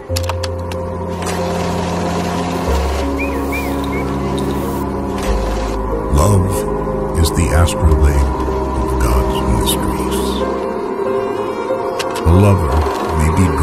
Love is the astrolabe of God's mysteries. A lover may be